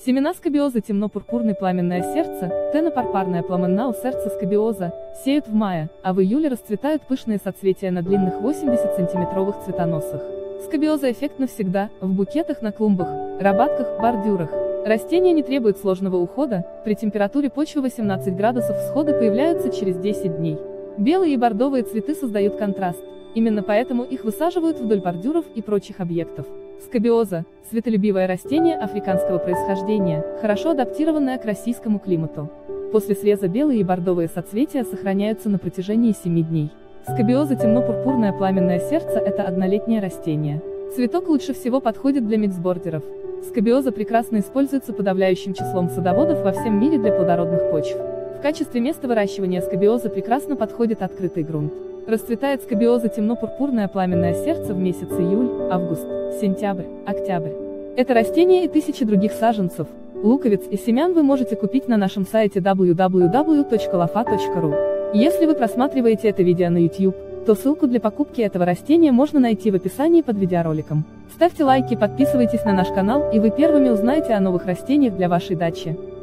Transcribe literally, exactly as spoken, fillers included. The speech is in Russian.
Семена скабиоза темно-пурпурный пламенное сердце, тенопарпарная пламенна у сердца скабиоза, сеют в мае, а в июле расцветают пышные соцветия на длинных восьмидесятисантиметровых цветоносах. Скабиоза эффектна всегда, в букетах на клумбах, рабатках, бордюрах. Растения не требуют сложного ухода, при температуре почвы восемнадцать градусов всходы появляются через десять дней. Белые и бордовые цветы создают контраст, именно поэтому их высаживают вдоль бордюров и прочих объектов. Скабиоза – светолюбивое растение африканского происхождения, хорошо адаптированное к российскому климату. После среза белые и бордовые соцветия сохраняются на протяжении семи дней. Скабиоза темно-пурпурное пламенное сердце – это однолетнее растение. Цветок лучше всего подходит для миксбордеров. Скабиоза прекрасно используется подавляющим числом садоводов во всем мире для плодородных почв. В качестве места выращивания скабиоза прекрасно подходит открытый грунт. Расцветает скабиоза темно-пурпурное пламенное сердце в месяц июль, август, сентябрь, октябрь. Это растение и тысячи других саженцев, луковиц и семян вы можете купить на нашем сайте дабл ю дабл ю дабл ю точка лофа точка ру. Если вы просматриваете это видео на YouTube, то ссылку для покупки этого растения можно найти в описании под видеороликом. Ставьте лайки, подписывайтесь на наш канал, и вы первыми узнаете о новых растениях для вашей дачи.